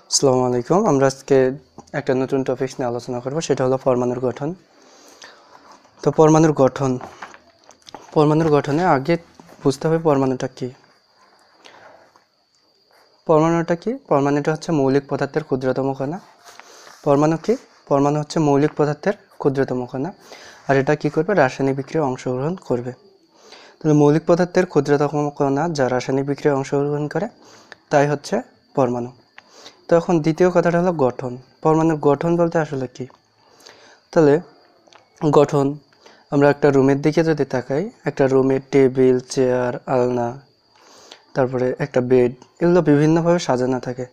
আসসালামু আলাইকুম। আমরা আজকে একটা নতুন টপিক নিয়ে আলোচনা করব, সেটা হলো পরমাণুর গঠন। তো পরমাণুর গঠনে আগে বুঝতে হবে পরমাণুটা কি। পরমাণুটা হচ্ছে মৌলিক পদার্থের ক্ষুদ্রতম কণা। পরমাণু কি? পরমাণু হচ্ছে মৌলিক পদার্থের ক্ষুদ্রতম কণা, আর এটা কি করবে? রাসায়নিক বিক্রিয়ায় অংশগ্রহণ করবে। তাহলে মৌলিক পদার্থের ক্ষুদ্রতম কণা যা রাসায়নিক বিক্রিয়ায় অংশগ্রহণ করে তাই হচ্ছে পরমাণু। তো এখন দ্বিতীয় কথাটা হলো গঠন। পরমাণুর গঠন বলতে আসলে কি? তাহলে গঠন, আমরা একটা রুমের দিকে যদি তাকাই, একটা রুমের টেবিল, চেয়ার, আলনা, তারপরে একটা বেড, এগুলো বিভিন্নভাবে সাজানো থাকে।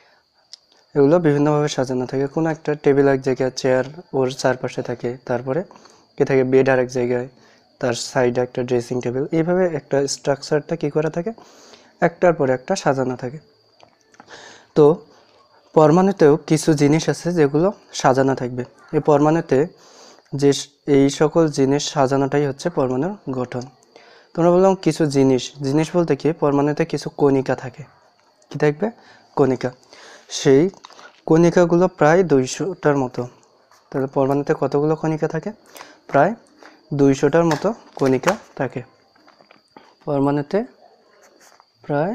কোনো একটা টেবিল এক জায়গায়, চেয়ার ওর চারপাশে থাকে, তারপরে কি থাকে? বেড আর এক জায়গায়, তার সাইডে একটা ড্রেসিং টেবিল। এইভাবে একটা স্ট্রাকচারটা কি করা থাকে? একটার পর একটা সাজানো থাকে। তো পরমাণুতেও কিছু জিনিস আছে যেগুলো সাজানো থাকবে। এই পরমাণুতে যে এই সকল জিনিস সাজানোটাই হচ্ছে পরমাণুর গঠন। তোমরা বললাম কিছু জিনিস বলতে কি? পরমাণুতে কিছু কণিকা থাকে। কি থাকবে? কণিকা। সেই কণিকাগুলো প্রায় 200টার মতো। তাহলে পরমাণুতে কতগুলো কণিকা থাকে? প্রায় 200টার মতো কণিকা থাকে। পরমাণুতে প্রায়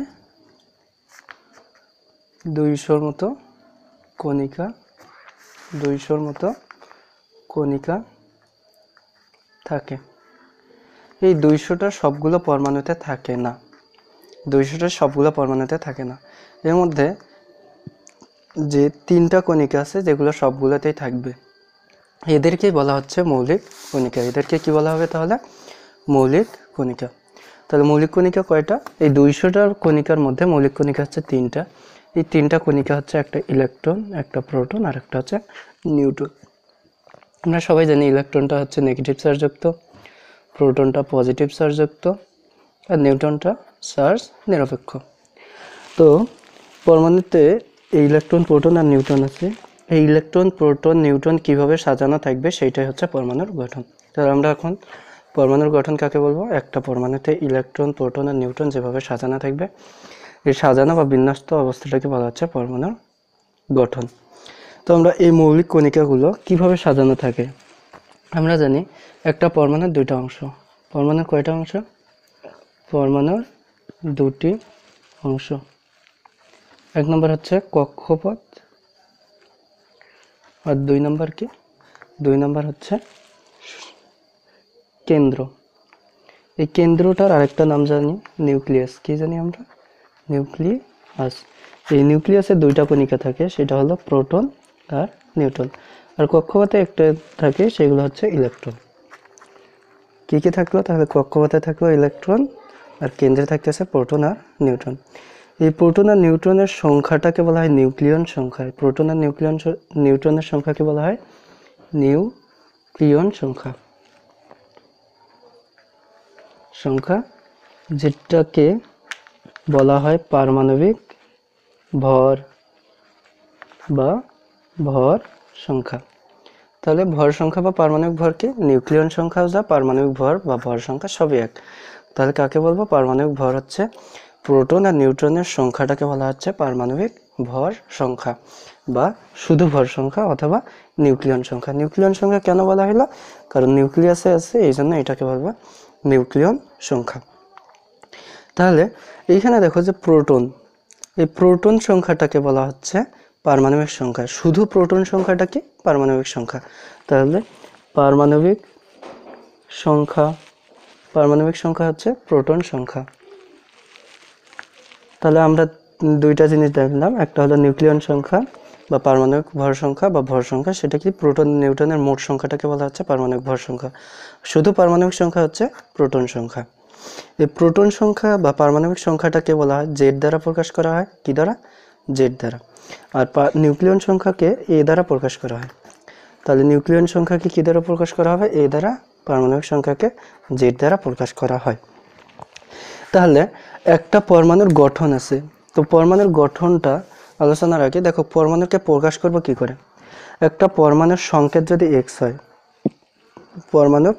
200র মতো কণিকা থাকে। এই 200টা সবগুলো পরমাণুতে থাকে না। এর মধ্যে যে 3টা কণিকা আছে যেগুলো সবগুলোতেই থাকবে, এদেরকেই বলা হচ্ছে মৌলিক কণিকা। এদেরকে কি বলা হবে তাহলে? মৌলিক কণিকা। তাহলে মৌলিক কণিকা কয়টা? এই 200টার কণিকার মধ্যে মৌলিক কণিকা হচ্ছে 3টা। এই 3টা কণিকা হচ্ছে একটা ইলেকট্রন, একটা প্রোটন, আর একটা হচ্ছে নিউট্রন। আমরা সবাই জানি ইলেকট্রনটা হচ্ছে নেগেটিভ চার্জযুক্ত, প্রোটনটা পজিটিভ চার্জযুক্ত, আর নিউট্রনটা চার্জ নিরপেক্ষ। তো পরমাণুতে এই ইলেকট্রন, প্রোটন আর নিউট্রন আছে। এই ইলেকট্রন, প্রোটন, নিউট্রন কিভাবে সাজানো থাকবে সেইটাই হচ্ছে পরমাণুর গঠন। তাহলে আমরা এখন পরমাণুর গঠন কাকে বলবো? একটা পরমাণুতে ইলেকট্রন, প্রোটন আর নিউট্রন যেভাবে সাজানো থাকবে, এই সাজানো বা বিন্যস্ত অবস্থাটাকে বলা হচ্ছে পরমাণুর গঠন। তো আমরা এই মৌলিক কণিকাগুলো কিভাবে সাজানো থাকে আমরা জানি। একটা পরমাণুর 2টা অংশ। পরমাণুর কয়টা অংশ? পরমাণুর 2টি অংশ। এক নম্বর হচ্ছে কক্ষপথ, আর 2 নম্বর কি? 2 নম্বর হচ্ছে কেন্দ্র। এই কেন্দ্রটার আরেকটা নাম জানি নিউক্লিয়াস। কি জানি আমরা? নিউক্লিয়াস। এই নিউক্লিয়াসে 2টা কণিকা থাকে, সেটা হলো প্রোটন আর নিউট্রন। আর কক্ষপথে একটা থাকে, সেগুলো হচ্ছে ইলেকট্রন। কি কি থাকলো তাহলে? কক্ষপথে থাকলো ইলেকট্রন, আর কেন্দ্রে থাকতেছে প্রোটন আর নিউট্রন। এই প্রোটন আর নিউট্রনের সংখ্যাটাকে বলা হয় নিউক্লিয়ন সংখ্যা। প্রোটন আর নিউট্রনের সংখ্যাকে বলা হয় নিউক্লিয়ন সংখ্যা, যেটাকে বলা হয় পারমাণবিক ভর বা ভর সংখ্যা। তাহলে ভর সংখ্যা বা পারমাণবিক ভর কি? নিউক্লিয়ন সংখ্যা যা, পারমাণবিক ভর বা ভর সংখ্যা সবই এক। তাহলে কাকে বলবো? পারমাণবিক ভর হচ্ছে প্রোটন আর নিউট্রনের সংখ্যাটাকে বলা হচ্ছে পারমাণবিক ভর সংখ্যা বা শুধু ভর সংখ্যা অথবা নিউক্লিয়ন সংখ্যা। নিউক্লিয়ন সংখ্যা কেন বলা হলো? কারণ নিউক্লিয়াসে আছে, এই জন্য এটাকে বলবো নিউক্লিয়ন সংখ্যা। তাহলে এইখানে দেখো যে প্রোটন, এই প্রোটন সংখ্যাটাকে বলা হচ্ছে পারমাণবিক সংখ্যা। শুধু প্রোটন সংখ্যাটা কি? পারমাণবিক সংখ্যা। তাহলে পারমাণবিক সংখ্যা হচ্ছে প্রোটন সংখ্যা। তাহলে আমরা 2টা জিনিস দেখলাম, একটা হলো নিউক্লিয়ন সংখ্যা বা পারমাণবিক ভর সংখ্যা বা ভর সংখ্যা, সেটা কি? প্রোটন নিউট্রনের মোট সংখ্যাটাকে বলা হচ্ছে পারমাণবিক ভর সংখ্যা। শুধু পারমাণবিক সংখ্যা হচ্ছে প্রোটন সংখ্যা। এই প্রোটন সংখ্যা বা পারমাণবিক সংখ্যাটাকে বলা হয় জেড দ্বারা প্রকাশ করা হয়। কি দ্বারা? জেড দ্বারা। আর নিউক্লিয়ন সংখ্যাকে এ দ্বারা প্রকাশ করা হয়। তাহলে নিউক্লিয়ন সংখ্যাকে কি দ্বারা প্রকাশ করা হবে? এ দ্বারা। পারমাণবিক সংখ্যাকে জেড দ্বারা প্রকাশ করা হয়। তাহলে একটা পরমাণুর গঠন আছে। তো পরমাণুর গঠনটা আলোচনার আগে দেখো পরমাণুকে প্রকাশ করব কি করে। একটা পরমাণুর সংকেত যদি এক্স হয়, পরমাণুর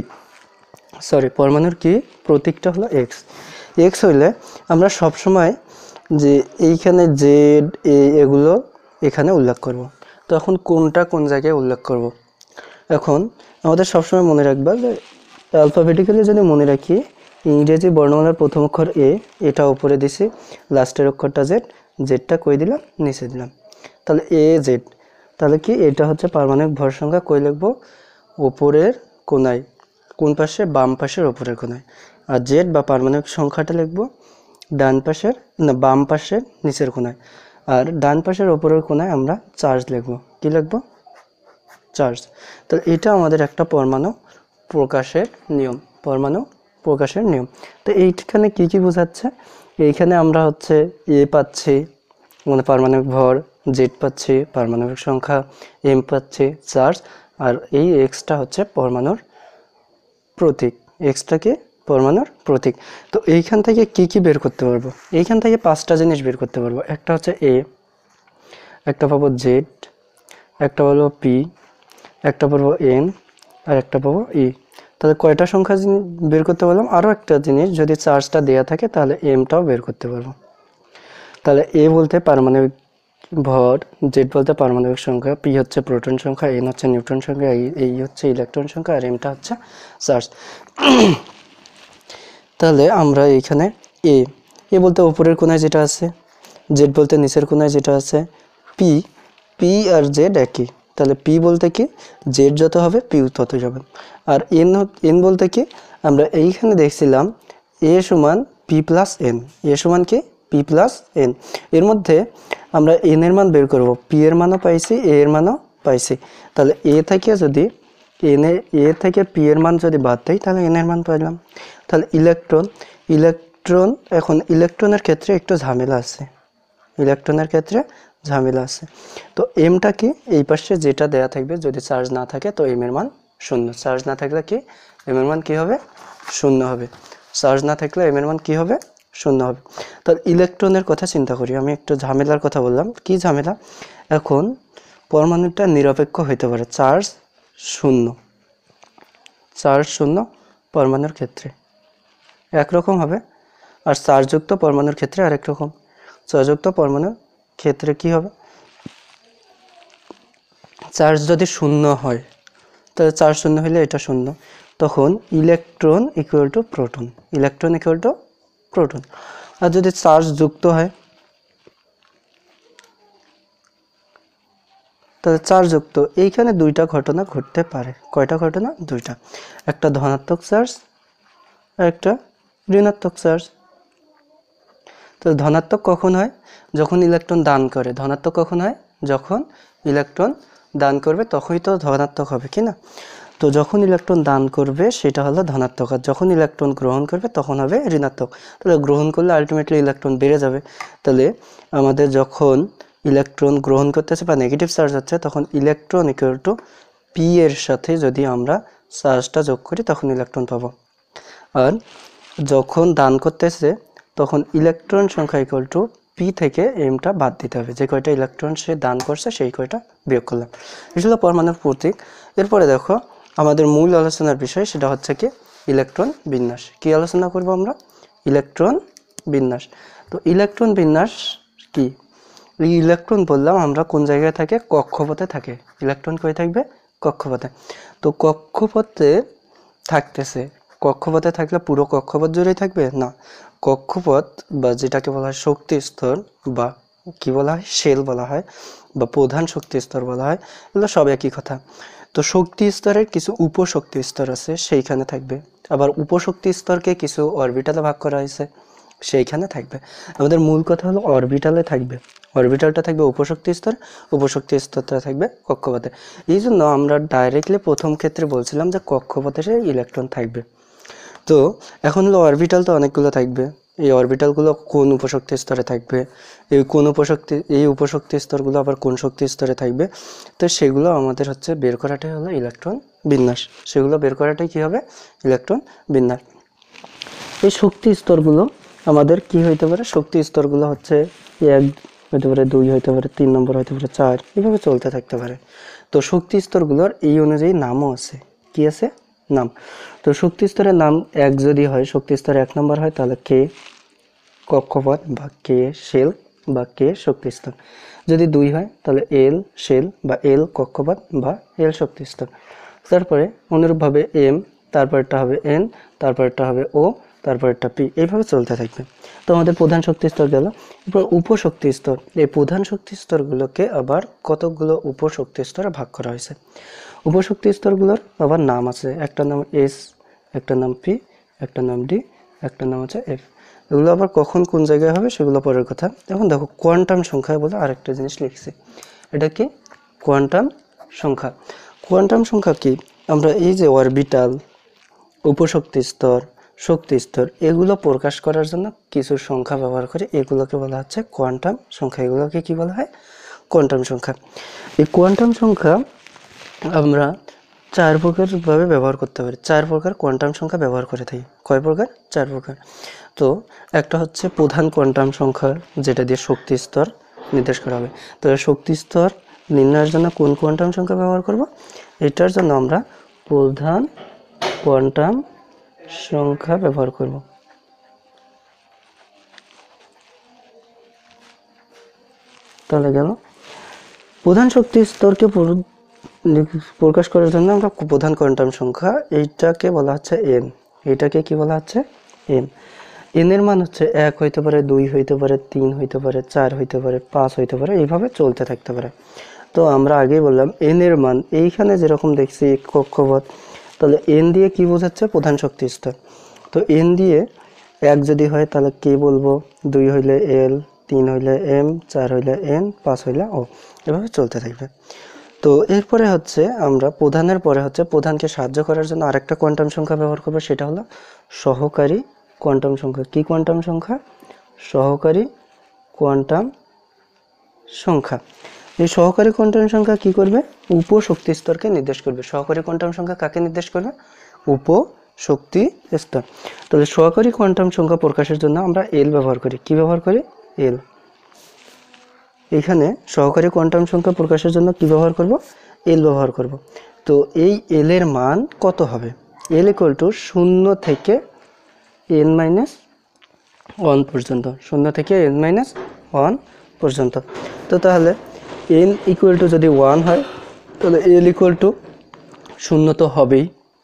প্রতীকটা হলো এক্স। এক্স হইলে আমরা সবসময় যে এইখানে জেড, এগুলো এখানে উল্লেখ করব। তো এখন কোনটা কোন জায়গায় উল্লেখ করব, এখন আমাদের সবসময় মনে রাখবা যে অ্যালফাবেটিক্যালি যদি মনে রাখি, ইংরেজি বর্ণমালার প্রথম অক্ষর এ, এটা উপরে দিছি, লাস্টের অক্ষরটা জেড, জেডটা কই দিলাম, নিচে দিলাম, তাহলে এ জেড। তাহলে কি এটা হচ্ছে পারমাণবিক ভর সংখ্যা, কই লিখবো, ওপরের কোনায়, কোন পাশে, বাম পাশের ওপরের কোনায়। আর জেড বা পারমাণবিক সংখ্যাটা লিখবো ডান পাশের, না বাম পাশের নিচের কোনায়। আর ডান পাশের ওপরের কোনায় আমরা চার্জ লিখবো, কি লিখবো, চার্জ। তাহলে এটা আমাদের একটা পরমাণু প্রকাশের নিয়ম, পরমাণু প্রকাশের নিয়ম। তো এইখানে কি কি বোঝাচ্ছে, এইখানে আমরা হচ্ছে এ পাচ্ছি মানে পারমাণবিক ভর, জেড পাচ্ছি পারমাণবিক সংখ্যা, এম পাচ্ছি চার্জ, আর এই এক্সটা হচ্ছে পরমাণুর প্রতীক, এক্সটা কি, পরমাণুর প্রতীক। তো এইখান থেকে কি কি বের করতে পারবো, এইখান থেকে 5টা জিনিস বের করতে পারবো। একটা হচ্ছে এ, একটা পাবো জেড, একটা পাবো পি, একটা পাবো এন, আর একটা পাবো ই। তাহলে কয়টা সংখ্যা বের করতে পারলাম, আরও একটা জিনিস, যদি চার্জটা দেওয়া থাকে তাহলে এমটাও বের করতে পারবো। তাহলে এ বলতে পারমাণবিক ভর, জেড বলতে পারমাণবিক সংখ্যা, পি হচ্ছে প্রোটন সংখ্যা, এন হচ্ছে নিউট্রন সংখ্যা, এই হচ্ছে ইলেকট্রন সংখ্যা, আর এমটা হচ্ছে চার্জ। তাহলে আমরা এইখানে এ, এ বলতে উপরের কোণায় যেটা আছে, জেড বলতে নিচের কোণায় যেটা আছে, পি, পি আর জেড একই, তাহলে পি বলতে কি, জেড যত হবে পি তত যাবে। আর এন, এন বলতে কি, আমরা এইখানে দেখছিলাম এ সমান পি প্লাস এন, এ সমান কি, পি প্লাস এন। এর মধ্যে আমরা এন এর মান বের করব, পি এর মানও পাইছি, এ এর মানও পাইছি। তাহলে এ থেকে যদি এ থেকে পি এর মান যদি বাদ দেয় তাহলে এন এর মান পাইলাম। তাহলে ইলেকট্রন, ইলেকট্রন, এখন ইলেকট্রনের ক্ষেত্রে একটু ঝামেলা আছে, ইলেকট্রনের ক্ষেত্রে ঝামেলা আছে। তো এমটা কি, এই পাশে যেটা দেয়া থাকবে, যদি চার্জ না থাকে তো এম এর মান শূন্য, চার্জ না থাকলে কি, এম এর মান কি হবে, শূন্য হবে, চার্জ না থাকলে এম এর মান কি হবে, শূন্য হবে। তাহলে ইলেকট্রনের কথা চিন্তা করি, আমি একটু ঝামেলার কথা বললাম, কি ঝামেলা, এখন পরমাণুটা নিরপেক্ষ হইতে পারে, চার্জ শূন্য, চার্জ শূন্য পরমাণুর ক্ষেত্রে একরকম হবে, আর চার্জযুক্ত পরমাণুর ক্ষেত্রে আরেক রকম। চার্জযুক্ত পরমাণুর ক্ষেত্রে কি হবে, চার্জ যদি শূন্য হয়, তাহলে চার্জ শূন্য হলে এটা শূন্য, তখন electron equal to proton, electron equal to proton. আর যদি চার্জ যুক্ত হয়, তাহলে চার্জযুক্ত, এইখানে দুইটা ঘটনা ঘটতে পারে, কয়টা ঘটনা, দুইটা, একটা ধনাত্মক চার্জ আর একটা ঋণাত্মক চার্জ। তো ধনাত্মক কখন হয়, যখন ইলেকট্রন দান করে, ধনাত্মক কখন হয়, যখন ইলেকট্রন দান করবে তখনই তো ধনাত্মক হবে, কি না। তো যখন ইলেকট্রন দান করবে সেটা হলো ধনাত্মক, আর যখন ইলেকট্রন গ্রহণ করবে তখন হবে ঋণাত্মক। তাহলে গ্রহণ করলে আলটিমেটলি ইলেকট্রন বেড়ে যাবে। তাহলে আমাদের যখন ইলেকট্রন গ্রহণ করতেছে বা নেগেটিভ চার্জ হচ্ছে, তখন ইলেকট্রন ইকুয়াল টু পি এর সাথে যদি আমরা চার্জটা যোগ করি তখন ইলেকট্রন পাবো। আর যখন দান করতেছে তখন ইলেকট্রন সংখ্যা ইকুয়াল টু পি থেকে এমটা বাদ দিতে হবে, যে কয়টা ইলেকট্রন সে দান করছে সেই কয়টা বিয়োগ করলাম। এটা হলো পরমাণুর প্রতীক। এরপরে দেখো আমাদের মূল আলোচনার বিষয়, সেটা হচ্ছে কি, ইলেকট্রন বিন্যাস। কি আলোচনা করব আমরা, ইলেকট্রন বিন্যাস। তো ইলেকট্রন বিন্যাস কি, এই ইলেকট্রন বললাম আমরা কোন জায়গায় থাকে, কক্ষপথে থাকে। ইলেকট্রন কই থাকবে, কক্ষপথে। তো কক্ষপথে থাকতেছে, কক্ষপথে থাকলে পুরো কক্ষপথ জুড়েই থাকবে না, কক্ষপথ বা যেটাকে বলা হয় শক্তি স্তর, বা কি বলা হয়, শেল বলা হয়, বা প্রধান শক্তি স্তর বলা হয়, এগুলো সব একই কথা। তো শক্তি স্তরের কিছু উপশক্তি স্তর আছে, সেইখানে থাকবে। আবার উপশক্তি স্তরকে কিছু অরবিটালে ভাগ করা হয়েছে, সেইখানে থাকবে। আমাদের মূল কথা হলো অরবিটালে থাকবে, অরবিটালটা থাকবে উপশক্তি স্তর, উপশক্তি স্তরটা থাকবে কক্ষপথে। এই জন্য আমরা ডাইরেক্টলি প্রথম ক্ষেত্রে বলছিলাম যে কক্ষপথে ইলেকট্রন থাকবে। তো এখন হলো অরবিটাল তো অনেকগুলো থাকবে, এই অরবিটালগুলো কোন উপশক্তি স্তরে থাকবে, এই উপশক্তি স্তরগুলো আবার কোন শক্তি স্তরে থাকবে, তো সেগুলো আমাদের হচ্ছে বের করাটাই হলো ইলেকট্রন বিন্যাস। সেগুলো বের করাটাই কি হবে, ইলেকট্রন বিন্যাস। এই শক্তি স্তরগুলো আমাদের কি হইতে পারে, শক্তি স্তরগুলো হচ্ছে 1 হইতে পারে, 2 হইতে পারে, 3 নম্বর হইতে পারে, 4, এভাবে চলতে থাকতে পারে। তো শক্তি স্তরগুলোর এই অনুযায়ী নামও আছে, কি আছে, নাম। তো শক্তি স্তরের নাম 1 যদি হয়, শক্তি স্তর 1 নম্বর হয়, তাহলে কে কক্ষপথ বা কে শেল, বা কে শক্তি স্তর। যদি 2 হয় তাহলে এল শেল বা এল কক্ষপথ বা এল শক্তি স্তর। তারপরে অনুরূপভাবে এম, তারপরটা হবে এন, তারপরটা হবে ও, তারপরটা পি, এইভাবে চলতে থাকবে। তো আমাদের প্রধান শক্তি স্তর গেল। এরপর উপশক্তি স্তর। এই প্রধান শক্তি স্তরগুলোকে আবার কতকগুলো উপশক্তি স্তরে ভাগ করা হয়েছে। উপশক্তি স্তরগুলোর আবার নাম আছে, একটা নাম এস, একটা নাম পি, একটা নাম ডি, একটা নাম হচ্ছে এফ। এগুলো আবার কখন কোন জায়গায় হবে সেগুলো পরের কথা। এখন দেখো কোয়ান্টাম সংখ্যা বলে আরেকটা জিনিস লিখছি, এটা কি কোয়ান্টাম সংখ্যা। কোয়ান্টাম সংখ্যা কি, আমরা এই যে অরবিটাল, উপশক্তি স্তর, শক্তি স্তর, এগুলো প্রকাশ করার জন্য কিছু সংখ্যা ব্যবহার করি, এগুলোকে বলা হচ্ছে কোয়ান্টাম সংখ্যা। এগুলোকে কি বলা হয়, কোয়ান্টাম সংখ্যা। এই কোয়ান্টাম সংখ্যা আমরা 4 প্রকারভাবে ব্যবহার করতে পারি। 4 প্রকার কোয়ান্টাম সংখ্যা ব্যবহার করে থাকি। কয় প্রকার, 4 প্রকার। তো একটা হচ্ছে প্রধান কোয়ান্টাম সংখ্যা, যেটা দিয়ে শক্তি স্তর নির্দেশ করা হবে। তাহলে শক্তি স্তর নির্ণয়ের জন্য কোন কোয়ান্টাম সংখ্যা ব্যবহার করব, এটার জন্য আমরা প্রধান কোয়ান্টাম সংখ্যা ব্যবহার করব। তাহলে গেল প্রধান শক্তি স্তরকে প্রকাশ করার জন্য আমরা প্রধান কোয়ান্টাম সংখ্যা, এইটাকে বলা হচ্ছে এন। এটাকে কি বলা হচ্ছে, এন। এন এর মান হচ্ছে 1 হইতে পারে, 2 হইতে পারে, 3 হইতে পারে, 4 হইতে পারে, 5 হইতে পারে, এইভাবে চলতে থাকতে পারে। তো আমরা আগেই বললাম এন এর মান এইখানে যেরকম দেখছি কক্ষপথ, তাহলে এন দিয়ে কি বোঝাচ্ছে, প্রধান শক্তি স্তর। তো এন দিয়ে 1 যদি হয় তাহলে কে বলবো, 2 হইলে এল, 3 হইলে এম, 4 হইলে এন, 5 হইলে ও, এভাবে চলতে থাকবে। তো এরপরে হচ্ছে আমরা প্রধানের পরে হচ্ছে প্রধানকে সাহায্য করার জন্য আরেকটা কোয়ান্টাম সংখ্যা ব্যবহার করবো, সেটা হলো সহকারী কোয়ান্টাম সংখ্যা। কি কোয়ান্টাম সংখ্যা, সহকারী কোয়ান্টাম সংখ্যা। এই সহকারী কোয়ান্টাম সংখ্যা কি করবে, উপশক্তি স্তরকে নির্দেশ করবে। সহকারী কোয়ান্টাম সংখ্যা কাকে নির্দেশ করবে, উপশক্তি স্তর। তাহলে সহকারী কোয়ান্টাম সংখ্যা প্রকাশের জন্য আমরা এল ব্যবহার করি। কি ব্যবহার করি, এল। এখানে সহকারী কোয়ান্টাম সংখ্যা প্রকাশের জন্য কি ব্যবহার করব, এল ব্যবহার করব। তো এই এল এর মান কত হবে, এল ইকুয়াল টু 0 থেকে n-1 পর্যন্ত, 0 থেকে n-1 পর্যন্ত। তো তাহলে n ইকুয়াল টু যদি 1 হয় তাহলে এল ইকুয়াল টু 0 তো হবেই,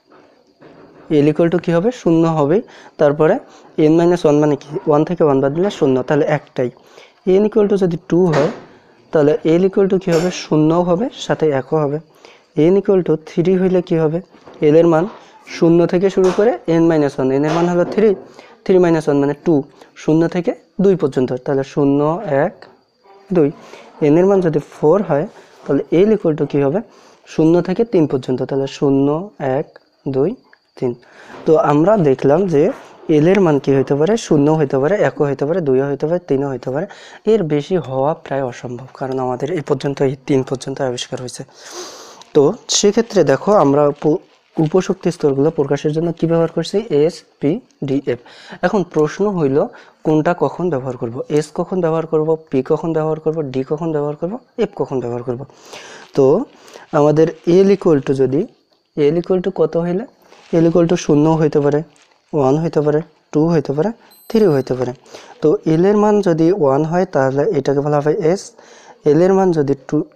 এল ইকুয়াল টু কী হবে, 0 হবেই। তারপরে n-1 মানে কি, 1 থেকে 1 বাদ দিলে 0, তাহলে একটাই। n ইকুয়াল টু যদি 2 হয় তাহলে এল ইকুয়াল টু কী হবে, 0ও হবে সাথে 1ও হবে। n ইকুয়াল টু 3 হইলে কি হবে, এল এর মান 0 থেকে শুরু করে n-1, n এর মান হলো 3, 3-1 মানে 2, 0 থেকে 2 পর্যন্ত, তাহলে 0, 1, 2। n এর মান যদি 4 হয় তাহলে এল ইকুয়াল টু কী হবে, 0 থেকে 3 পর্যন্ত, তাহলে 0, 1, 2, 3। তো আমরা দেখলাম যে এল এর মান কি হইতে পারে, 0 হইতে পারে, 1ও হইতে পারে, 2ও হইতে পারে, 3ও হইতে পারে। এর বেশি হওয়া প্রায় অসম্ভব, কারণ আমাদের এই পর্যন্ত এই 3 পর্যন্ত আবিষ্কার হয়েছে। তো সেক্ষেত্রে দেখো আমরা উপশক্তি স্তরগুলো প্রকাশের জন্য কি ব্যবহার করছি, এস, পি, ডি, এফ। এখন প্রশ্ন হইল কোনটা কখন ব্যবহার করব, এস কখন ব্যবহার করব, পি কখন ব্যবহার করব, ডি কখন ব্যবহার করব, এফ কখন ব্যবহার করব। তো আমাদের এল ইকুয়াল টু যদি, এল ইকুয়াল টু কত হইলে, এল ইকুয়াল টু 0 হইতে পারে, 1 হইতে পারে, 2 হইতে পারে, 3 হইতে পারে। তো এল এর মান যদি 1 হয় তাহলে এটাকে বলা হবে এস। এল এর মান যদি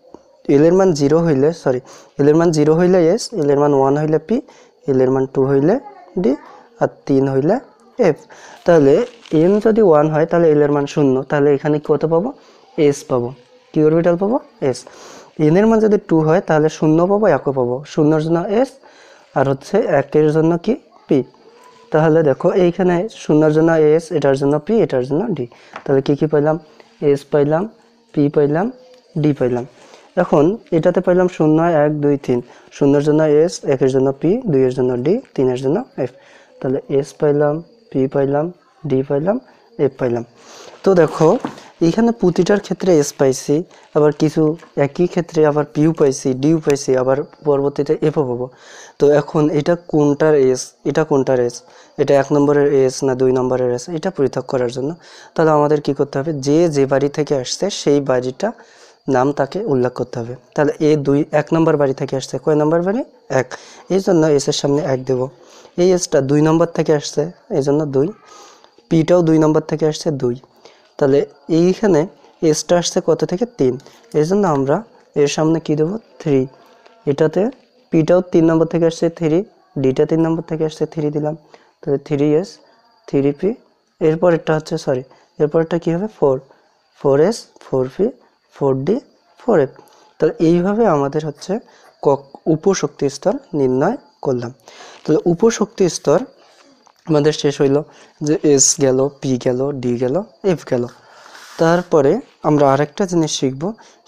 এল এর মান 0 হইলে, সরি, এল এর মান 0 হইলে এস, এল এর মান 1 হইলে পি, এল এর মান 2 হইলে ডি, আর 3 হইলে এফ। তাহলে এন যদি 1 হয় তাহলে এল এর মান 0, তাহলে এখানে কত পাবো, এস পাবো। কি অরবিটাল পাবো, এস। এন এর মান যদি 2 হয় তাহলে 0 পাবো, 1 পাবো, 0-এর জন্য এস, আর হচ্ছে 1-এর জন্য কি, পি। তাহলে দেখো এইখানে 0-এর জন্য এস, এটার জন্য পি, এটার জন্য ডি। তাহলে কি কি পাইলাম, এস পাইলাম, পি পাইলাম, ডি পাইলাম। এখন এটাতে পাইলাম 0, 1, 2, 3, 0-এর জন্য এস, 1-এর জন্য পি, 2-এর জন্য ডি, 3-এর জন্য এফ। তাহলে এস পাইলাম, পি পাইলাম, ডি পাইলাম, এফ পাইলাম। তো দেখো এইখানে প্রতিটার ক্ষেত্রে এস পাইছি, আবার কিছু একই ক্ষেত্রে আবার পিউ পাইছি, ডিউ পাইছি, আবার পরবর্তীতে এফও পাবো। তো এখন এটা কোনটার এস, এটা কোনটার এস, এটা 1 নম্বরের এস না 2 নম্বরের এস, এটা পৃথক করার জন্য তাহলে আমাদের কি করতে হবে, যে যে বাড়ি থেকে আসছে সেই বাড়িটা নাম তাকে উল্লেখ করতে হবে। তাহলে এ 1 নম্বর বাড়ি থেকে আসছে, কয় নম্বর বাড়ি, 1, এই জন্য এসের সামনে 1 দেব। এই এসটা 2 নম্বর থেকে আসছে, এই জন্য 2, পিটাও 2 নম্বর থেকে আসছে 2। তাহলে এইখানে এসটা আসছে কত থেকে 3, এই জন্য আমরা এর সামনে কি দেবো 3, এটাতে পিটাও 3 নম্বর থেকে আসছে 3, ডিটা 3 নম্বর থেকে আসছে 3 দিলাম, তাহলে 3s 3p, এরপরেরটা হচ্ছে এরপরেরটা কি হবে 4, 4s 4p 4d 4f। তাহলে এইভাবে আমাদের হচ্ছে উপশক্তি স্তর নির্ণয় করলাম। তাহলে উপশক্তি স্তর আমাদের শেষ হইল, যে এস গেল, পি গেল, ডি গেল, এফ গেল। তারপরে আমরা আরেকটা জিনিস শিখব,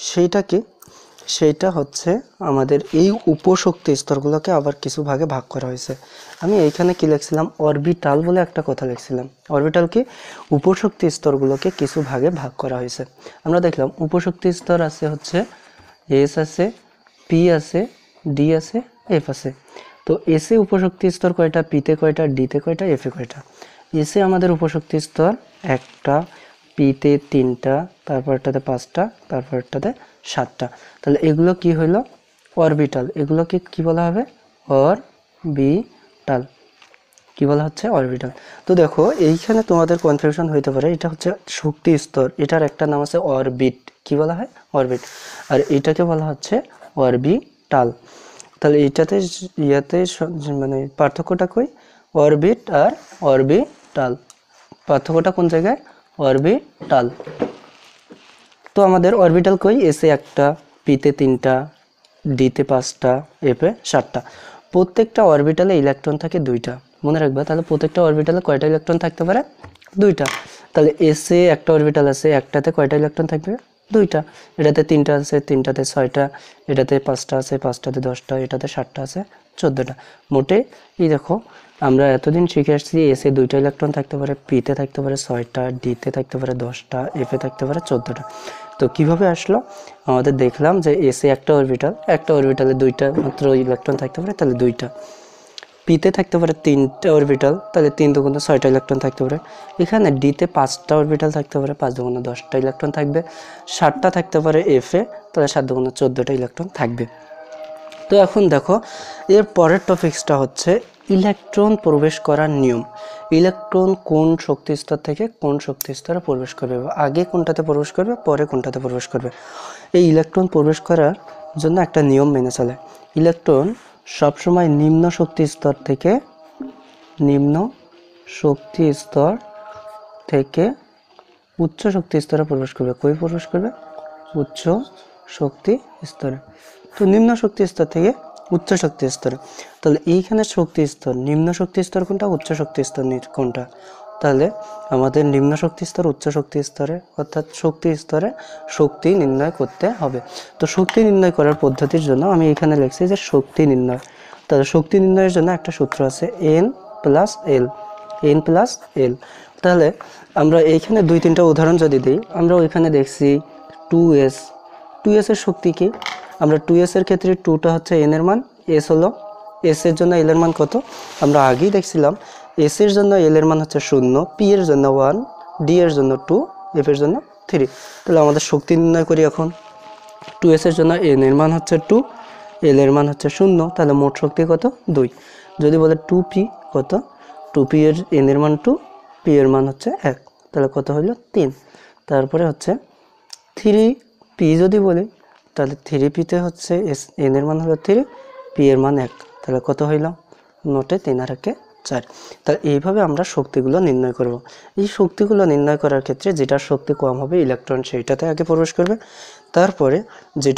সেইটা হচ্ছে আমাদের এই উপশক্তি স্তরগুলোকে আবার কিছু ভাগে ভাগ করা হয়েছে। আমি এইখানে কি লিখছিলাম, অরবিটাল বলে একটা কথা লিখছিলাম। অরবিটাল কি, উপশক্তি স্তরগুলোকে কিছু ভাগে ভাগ করা হয়েছে। আমরা দেখলাম উপশক্তি স্তর আছে হচ্ছে এস আছে, পি আছে, ডি আছে, এফ আছে। তো এসে উপশক্তি স্তর কয়টা, পিতে কয়টা, ডিতে কয়টা, এফে কয়টা? এসে আমাদের উপশক্তি স্তর একটা, পিতে 3টা, তারপরটাতে 5টা, তারপরটাতে 7টা। তাহলে এগুলো কি হইলো, অরবিটাল। এগুলোকে কি বলা হবে, অরবিটাল। কি বলা হচ্ছে, অরবিটাল। তো দেখো এইখানে তোমাদের কনফিউশন হইতে পারে, এটা হচ্ছে শক্তি স্তর, এটার একটা নাম আছে অরবিট। কি বলা হয়, অরবিট। আর এটাকে বলা হচ্ছে অরবিটাল। তাহলে এইটাতে ইয়াতে মানে পার্থক্যটা কই, অরবিট আর অরবিটাল, পার্থক্যটা কোন জায়গায়, অরবিটাল। তো আমাদের অরবিটাল কই, এসে একটা, পিতে 3টা, ডিতে 5টা, এফে 7টা। প্রত্যেকটা অরবিটালে ইলেকট্রন থাকে 2টা, মনে রাখবা। তাহলে প্রত্যেকটা অরবিটালে কয়টা ইলেকট্রন থাকতে পারে, 2টা। তাহলে এসে একটা অরবিটাল আছে, একটাতে কয়টা ইলেকট্রন থাকবে, 2টা। এটাতে 3টা আছে, 3টাতে 6টা, এটাতে 5টা আছে, 5টাতে 10টা, এটাতে 7টা আছে, 14টা। মোটে এই দেখো আমরা এতদিন শিখে আসছি, এসে 2টা ইলেকট্রন থাকতে পারে, পিতে থাকতে পারে 6টা, ডিতে থাকতে পারে 10টা, এফে থাকতে পারে 14টা। তো কিভাবে আসলো, আমাদের দেখলাম যে এসে একটা অরবিটালে 2টা মাত্র ইলেকট্রন থাকতে পারে, তাহলে 2টা। পিতে থাকতে পারে 3টা অরবিটাল, তাহলে 3 দুগুণে 6টা ইলেকট্রন থাকতে পারে। এখানে ডিতে 5টা অরবিটাল থাকতে পারে, 5 দুগুণে 10টা ইলেকট্রন থাকবে। 7টা থাকতে পারে এফে, তাহলে 7 দুগুণে 14টা ইলেকট্রন থাকবে। তো এখন দেখো এর পরের টপিকসটা হচ্ছে ইলেকট্রন প্রবেশ করার নিয়ম। ইলেকট্রন কোন শক্তি স্তর থেকে কোন শক্তি স্তরে প্রবেশ করবে, আগে কোনটাতে প্রবেশ করবে, পরে কোনটাতে প্রবেশ করবে। এই ইলেকট্রন প্রবেশ করার জন্য একটা নিয়ম মেনে চলে। ইলেকট্রন সবসময় নিম্ন শক্তি স্তর থেকে উচ্চ শক্তি স্তরে প্রবেশ করবে। কই প্রবেশ করবে, উচ্চ শক্তি স্তরে। তো নিম্ন শক্তি স্তর থেকে উচ্চ শক্তি স্তরে। তাহলে এইখানে শক্তি স্তর, নিম্ন শক্তি স্তর কোনটা, উচ্চ শক্তি স্তর কোনটা? তাহলে আমাদের নিম্ন শক্তি স্তর, উচ্চ শক্তি স্তরে, অর্থাৎ শক্তি স্তরে শক্তি নির্ণয় করতে হবে। তো শক্তি নির্ণয় করার পদ্ধতির জন্য আমি এখানে লিখছি যে শক্তি নির্ণয়। তাহলে শক্তি নির্ণয়ের জন্য একটা সূত্র আছে N প্লাস এল। তাহলে আমরা এইখানে 2-3টা উদাহরণ যদি দিই, আমরা ওইখানে দেখছি 2s এর শক্তি কি, আমরা 2s এর ক্ষেত্রে 2টা হচ্ছে n এর মান, s হলো, s এর জন্য l এর মান কত, আমরা আগেই দেখছিলাম s এর জন্য l এর মান হচ্ছে 0, p এর জন্য 1, d এর জন্য 2, f এর জন্য 3। তাহলে আমাদের শক্তি নির্ণয় করি এখন। 2s এর জন্য n এর মান হচ্ছে 2, l এর মান হচ্ছে 0, তাহলে মোট শক্তি কত, 2। যদি বলে 2p কত, 2p এর n এর মান 2, p এর মান হচ্ছে 1, তাহলে কত হলো 3। তারপরে হচ্ছে 3p যদি বলি, তাহলে 3p তে হচ্ছে n এর মান হলো 3, p এর মান 1, তাহলে কত হইল, নোটে 3 আর 1 4। তাহলে এইভাবে আমরা শক্তিগুলো নির্ণয় করব। এই শক্তিগুলো নির্ণয় করার ক্ষেত্রে যেটা শক্তি কম হবে ইলেকট্রন সেইটাতে আগে প্রবেশ করবে, তারপরে যেটা